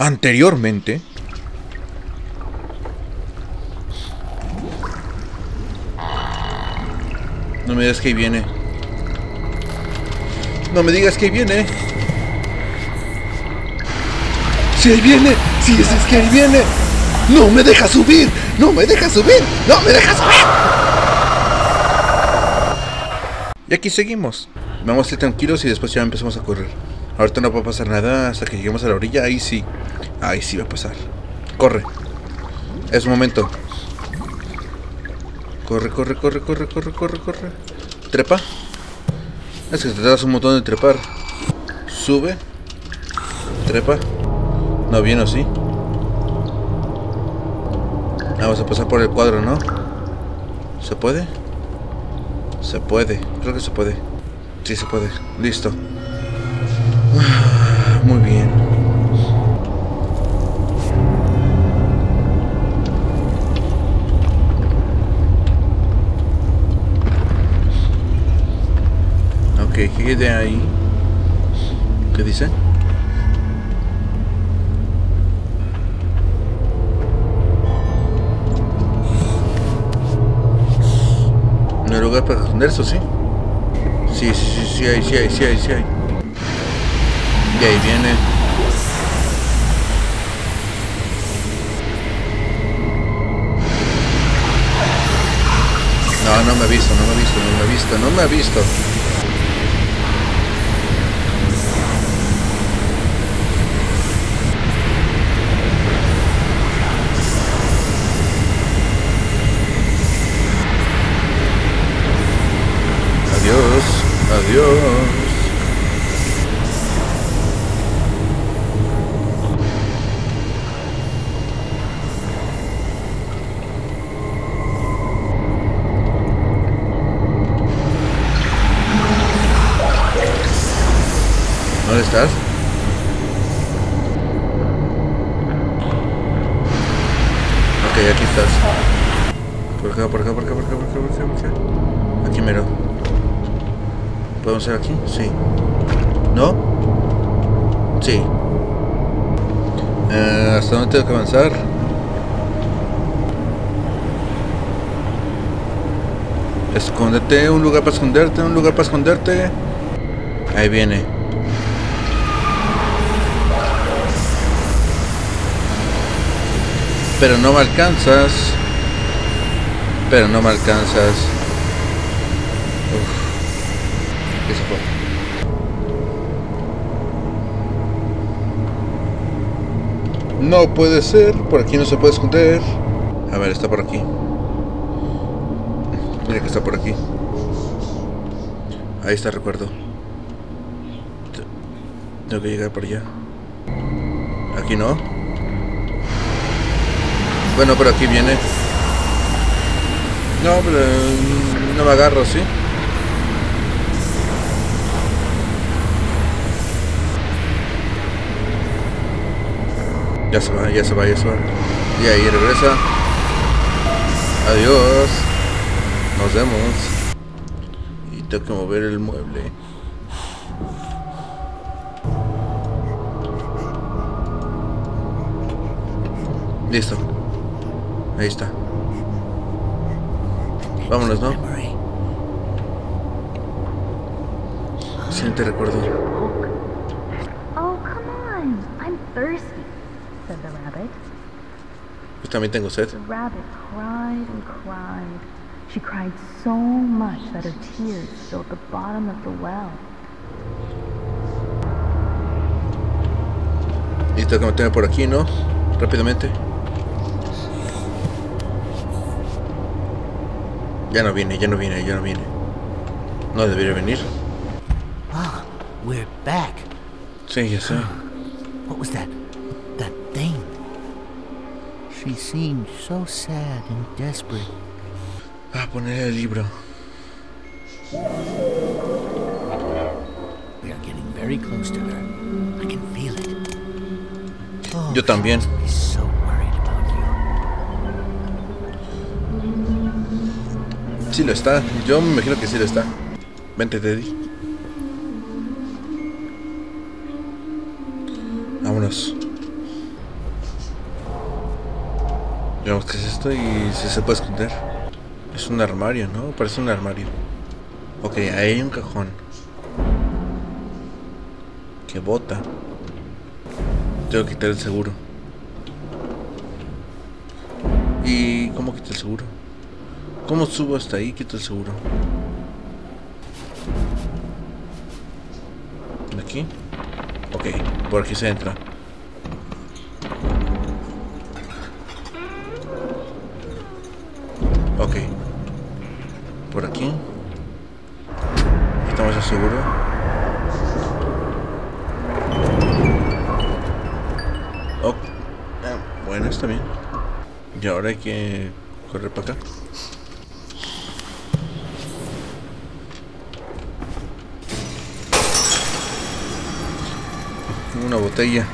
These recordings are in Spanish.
Anteriormente. No me digas que ahí viene. No me digas que ahí viene. ¡Sí, ahí viene! ¡Sí, es que ahí viene! ¡No me deja subir! ¡No me deja subir! ¡No me deja subir! Y aquí seguimos. Vamos a ir tranquilos y después ya empezamos a correr. Ahorita no va a pasar nada hasta que lleguemos a la orilla. Ahí sí. Ahí sí va a pasar. Corre. Es momento. Corre, corre, corre, corre, corre, corre, corre. Trepa. Es que te das un montón de trepar. Sube. Trepa. No, bien o sí. Vamos a pasar por el cuadro, ¿no? ¿Se puede? Se puede. Creo que se puede. Sí, se puede. Listo. Muy bien. Ok, ¿qué quede ahí? ¿Qué dice? ¿No hay lugar para esconderse o sí? Sí, sí, sí, sí hay, sí hay, sí hay, sí hay. Y ahí viene. No, no me ha visto, no me ha visto, no me ha visto, no me ha visto. Adiós, adiós. ¿Dónde estás? Ok, aquí estás. Por acá, por acá, por acá, por acá, por acá, por acá, por acá. Aquí mero. ¿Podemos ir aquí? Sí. ¿No? Sí. ¿Hasta dónde tengo que avanzar? Escóndete, un lugar para esconderte, un lugar para esconderte. Ahí viene. Pero no me alcanzas. Pero no me alcanzas. Uf. ¿Qué se fue? No puede ser. Por aquí no se puede esconder. A ver, está por aquí. Tiene que estar por aquí. Ahí está, recuerdo. Tengo que llegar por allá. Aquí no. Bueno, pero aquí viene. No, pero no me agarro, ¿sí? Ya se va, ya se va, ya se va. Y ahí regresa. Adiós. Nos vemos. Y tengo que mover el mueble. Listo. Ahí está. Vámonos, ¿no? Siguiente recuerdo. Oh, come on. I'm thirsty, said the rabbit. Yo también tengo sed. The rabbit cried and cried. She cried so much that her tears filled the bottom of the well. Y tengo que meterme por aquí, ¿no? Rápidamente. Ya no viene, ya no viene, ya no viene. No debería venir. Ah, we're back. Sí, ya sé. What was that? That thing? She seemed so sad and desperate. Ah, poner el libro. We are getting very close to her. I can feel it. Oh, Yo también. she's so worried about you. Sí lo está. Yo me imagino que sí lo está. Vente, Teddy. Vámonos. Digamos que es esto y si se puede esconder. Es un armario, ¿no? Parece un armario. Ok, ahí hay un cajón. Que bota. Tengo que quitar el seguro. ¿Y cómo quito el seguro? ¿Cómo subo hasta ahí y quito el seguro? ¿Aquí? Ok, por aquí se entra. Ok. Por aquí. Quitamos el seguro. Oh. Bueno, está bien. Y ahora hay que correr para acá. Una botella.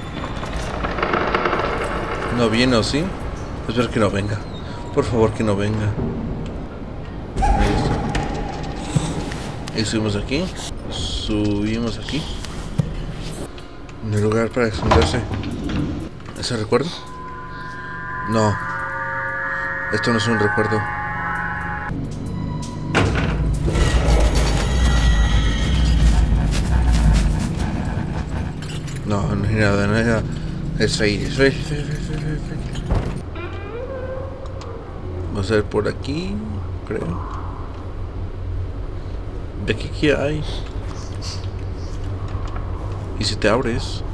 No viene, ¿o sí? Espero que no venga. Por favor, que no venga. Ahí está. Y subimos aquí. Subimos aquí. En el lugar para esconderse. ¿Ese recuerdo? No. Esto no es un recuerdo. No, no hay nada, no hay nada. Es fake, es fake, fake, fake, fake, fake. Vamos a ver por aquí, creo. ¿De qué hay? ¿Y si te abres?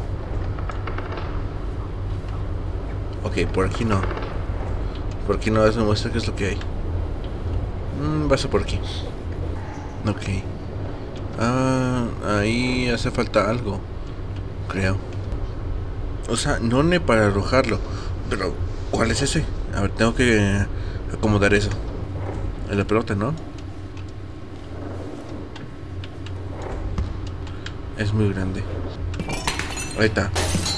Ok, por aquí no. Por aquí no, eso muestra qué es lo que hay. Va a ser por aquí. Ok. Ah, ahí hace falta algo. Creo. O sea, no ne para arrojarlo. Pero, ¿cuál es ese? A ver, tengo que acomodar eso. En la pelota, ¿no? Es muy grande. Ahí está.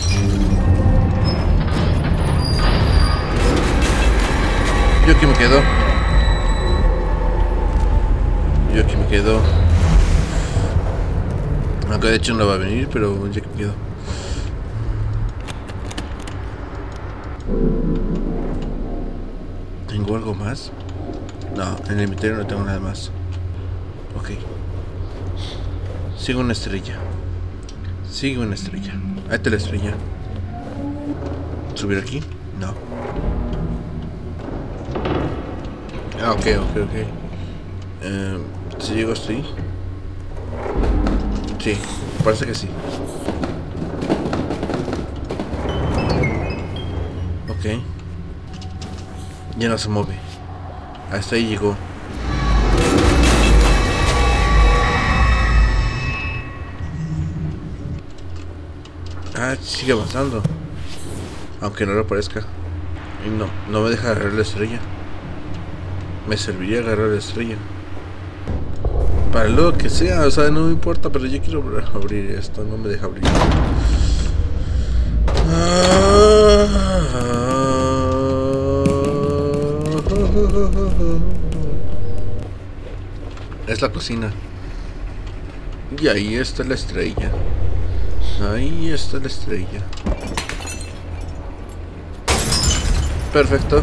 Yo aquí me quedo. Yo aquí me quedo. Aunque de hecho no va a venir, pero yo aquí me quedo. ¿Tengo algo más? No, en el inventario no tengo nada más. Ok. Sigo una estrella. Sigue una estrella. Ahí está la estrella. ¿Subir aquí? No. Ah, ok. Si llego hasta ahí. Sí, parece que sí. Ok. Ya no se mueve. Hasta ahí llegó. Ah, sigue avanzando. Aunque no lo parezca. Y no me deja agarrar la estrella. Me serviría agarrar la estrella. Para lo que sea, o sea, no me importa, pero yo quiero abrir esto. No me deja abrir. Es la cocina. Y ahí está la estrella. Ahí está la estrella. Perfecto.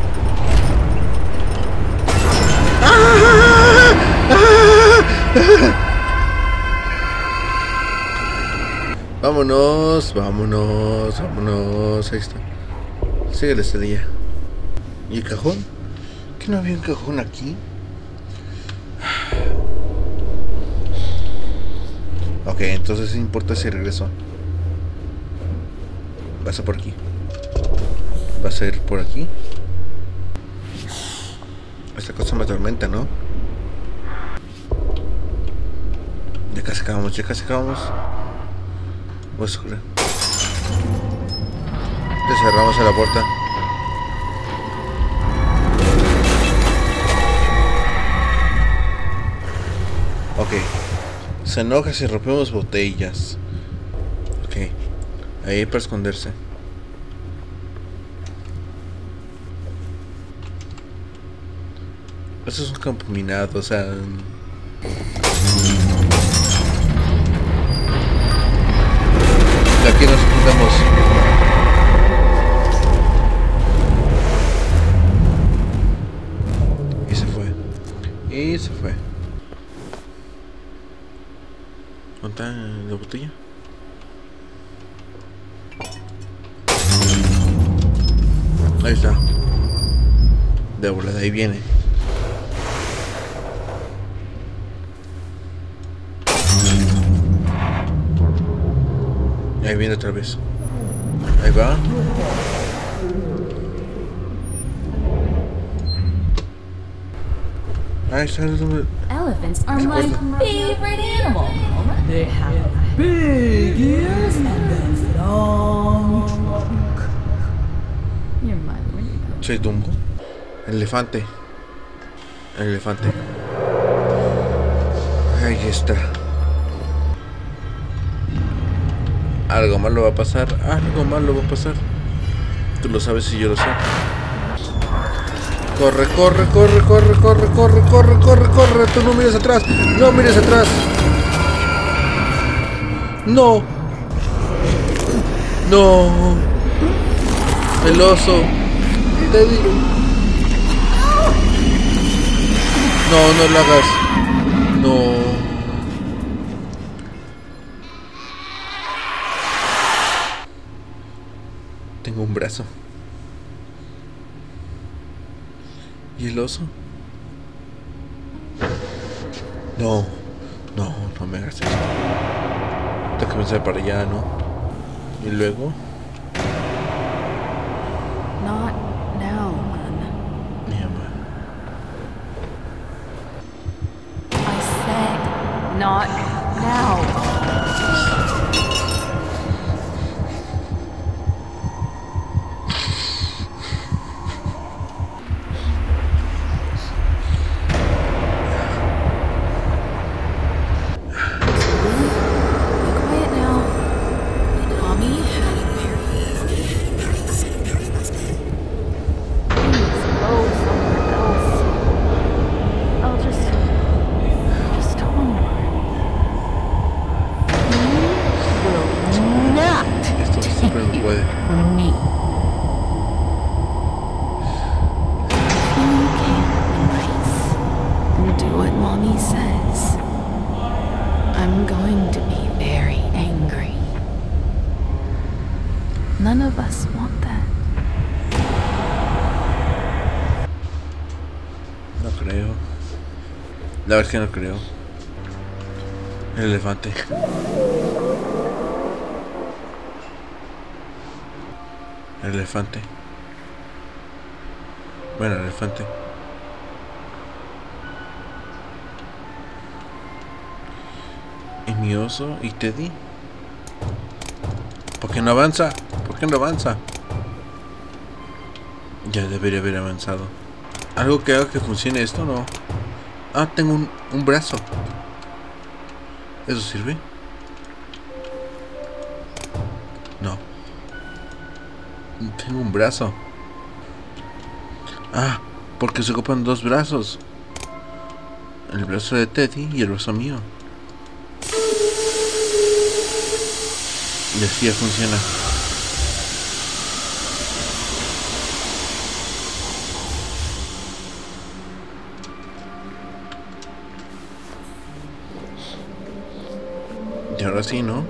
Vámonos. Ahí está. Sigue la estrella. ¿Y el cajón? ¿Que no había un cajón aquí? Ok, entonces importa si regreso. Va a ser por aquí. Va a ser por aquí. Esta cosa me atormenta, ¿no? Ya casi acabamos. Pues creo. Le cerramos a la puerta. Ok. Se enoja si rompemos botellas. Ok. Ahí para esconderse. Eso es un campo minado, o sea... Aquí nos juntamos. ¿Cuánta la botella? Ahí está. De volada, ahí viene. Ahí viene otra vez. Ahí va. Ahí está el número. Elephants are my favorite animal. They have big ears and a long trunk. Your mother, where you go? Soy Dumbo. Elefante. El elefante. Ahí está. Algo malo va a pasar. Algo malo va a pasar. Tú lo sabes y yo lo sé. Corre, corre, corre, corre, corre, corre, corre, corre, corre. Tú no mires atrás. No mires atrás. No. No. El oso. Te digo. No, no lo hagas. No. Tengo un brazo. ¿Y el oso? No. No, no me hagas eso. Tengo que pensar para allá, ¿no? Y luego... Not now, hon. Mi mamá. I said, not now. None of us want that. No creo. La verdad es que no creo. El elefante. El elefante. Bueno, el elefante. ¿Y mi oso? ¿Y Teddy? ¿Por qué no avanza? ¿Por qué no avanza? Ya debería haber avanzado. ¿Algo que haga que funcione esto? No. Ah, tengo un brazo. ¿Eso sirve? No. Tengo un brazo. Ah, porque se ocupan dos brazos. El brazo de Teddy y el brazo mío. Y así ya funciona. Y ahora sí, ¿no?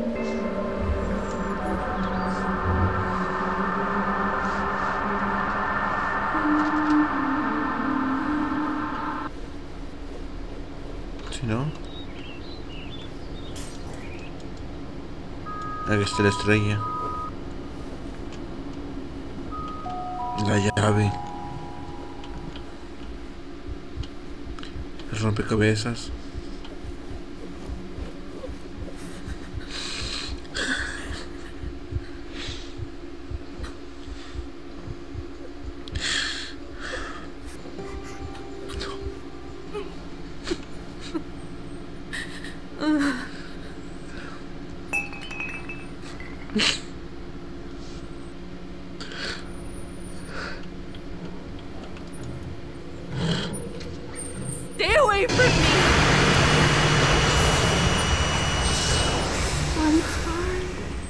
¿Sí, no? Aquí está la estrella. La llave. El rompecabezas. Stay away from me! I'm sorry.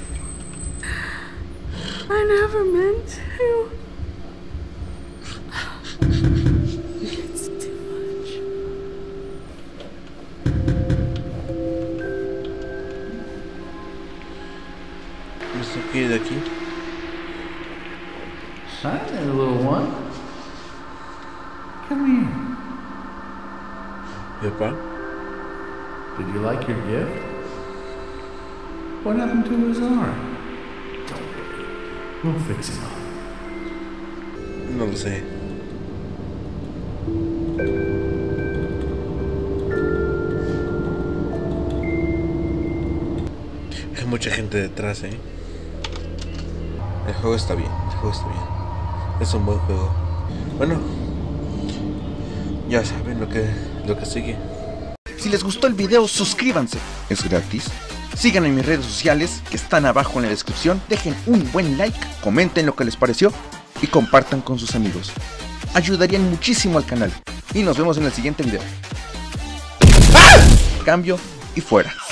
I never meant to. It's too much. que ir de aquí. Hi there, little one. Come here. Epa. Did you like your gift? What happened to his arm? Don't worry. We'll fix it up. No lo sé. Hay mucha gente detrás, El juego está bien, Es un buen juego. Bueno, ya saben lo que sigue. Si les gustó el video, suscríbanse. Es gratis. Síganme en mis redes sociales que están abajo en la descripción. Dejen un buen like, comenten lo que les pareció y compartan con sus amigos. Ayudarían muchísimo al canal. Y nos vemos en el siguiente video. ¡Ah! Cambio y fuera.